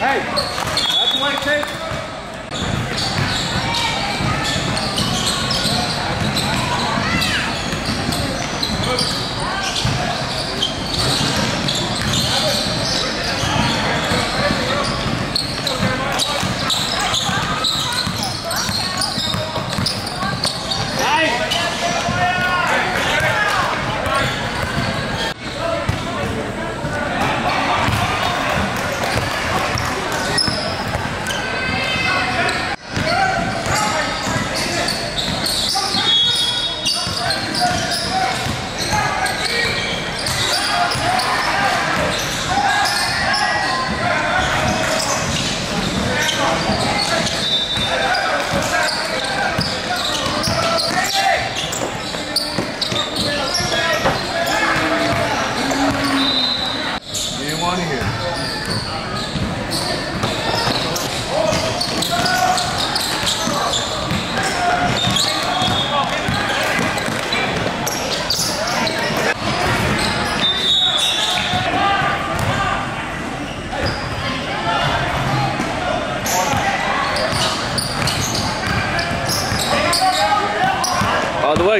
Hey, that's the way, Chase. All the way.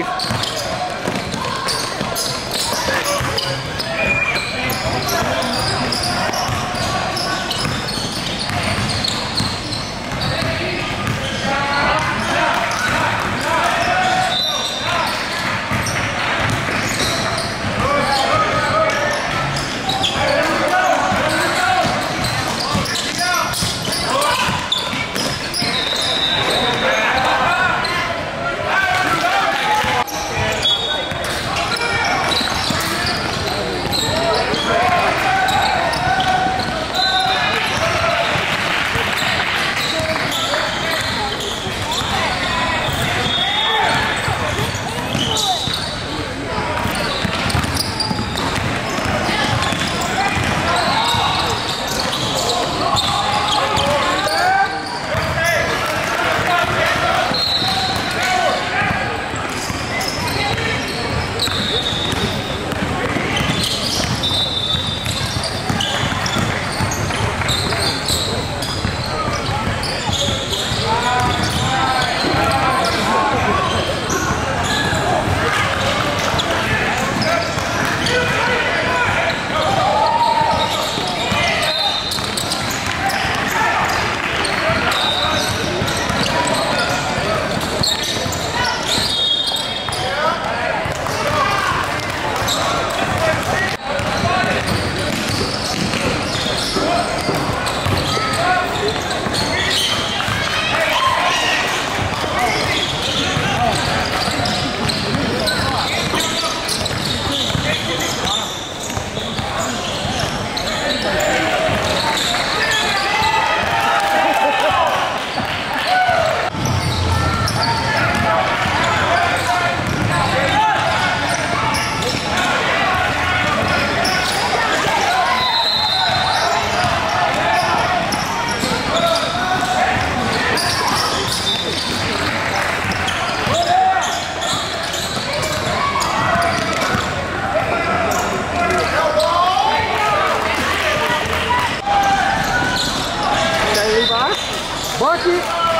Bucket.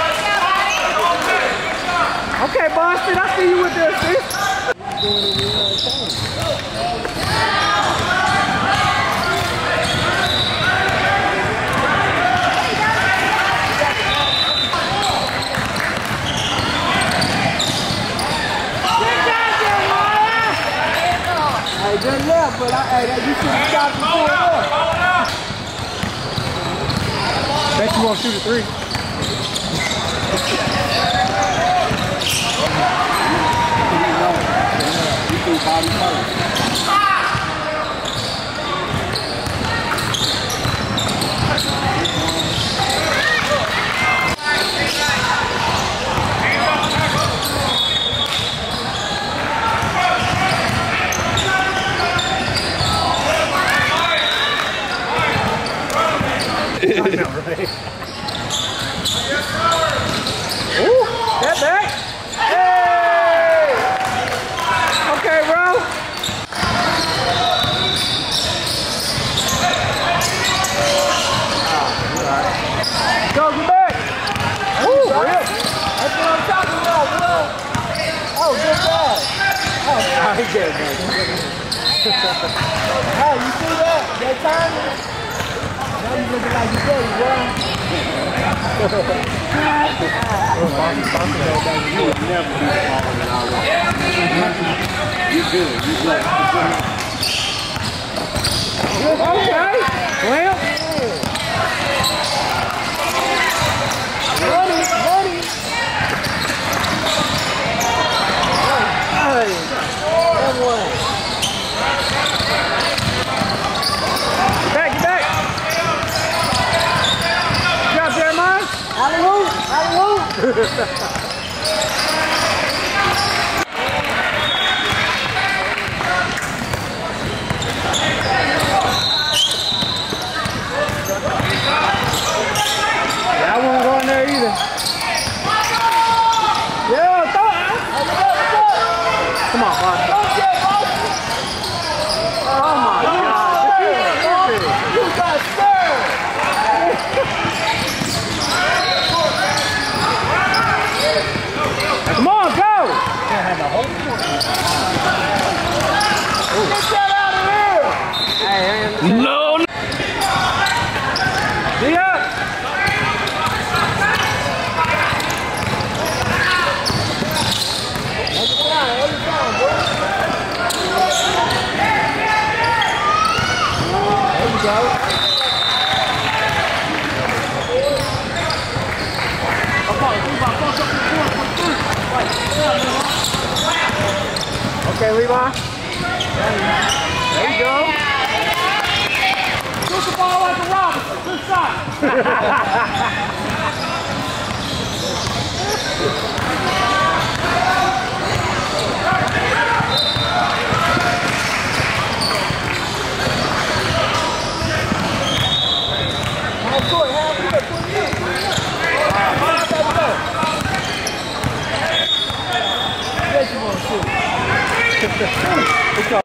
Okay, Boston, I see you with this, sis. Hey, good left, but you should have shot before. Bet you won't shoot a three. Body first. I know, right? Ooh, that back. Hey! Okay, bro. All right. Hey, you see that? That time? Now you looking like you daddy, boy. You would never be smaller than I was. You good. You good. Okay. Well. Money. Hey. That one. Get back. Good job, Jeremiah. Alley-oop. I won't go in there either. Yeah, throw it. Come on, boss. Oh my God. You got scared. Come on, go. Had the whole court. Get that out of here. Hey, No. yeah. Okay, Levi. There you go. Shoot the ball like a Robinson. Good shot. Let's go.